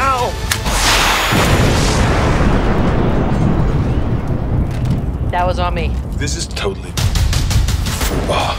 Ow! That was on me. This is totally fubar.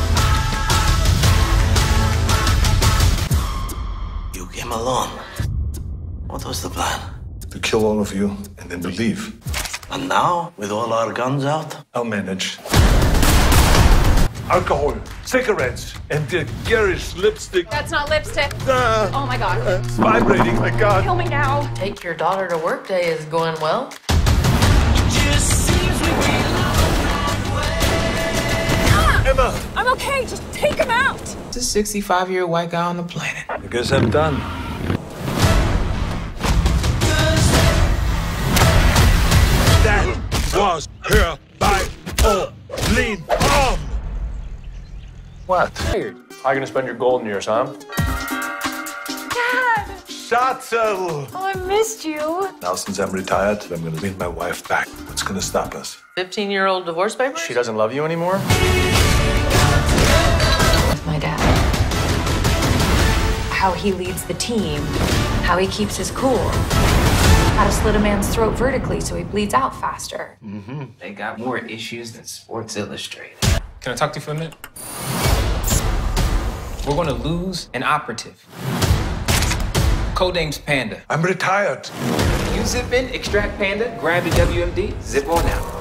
You came alone. What was the plan? To kill all of you and then to leave. And now, with all our guns out? I'll manage. Alcohol, cigarettes, and the garish lipstick. That's not lipstick. Oh my God. It's vibrating, my God. Kill me now. Take your daughter to work day is going well. Emma! I'm okay. Just take him out. The 65-year white guy on the planet. I guess I'm done. That was her by all lean arm. What? How you gonna spend your golden years, huh? Dad. Schatzel! Oh, I missed you. Now, since I'm retired, I'm gonna win my wife back. What's gonna stop us? 15-year-old divorce papers? She doesn't love you anymore? My dad. How he leads the team, how he keeps his cool, how to slit a man's throat vertically so he bleeds out faster. They got more issues than Sports Illustrated. Can I talk to you for a minute? We're gonna lose an operative. Codename's Panda. I'm retired. You zip in, extract Panda, grab the WMD, zip on out.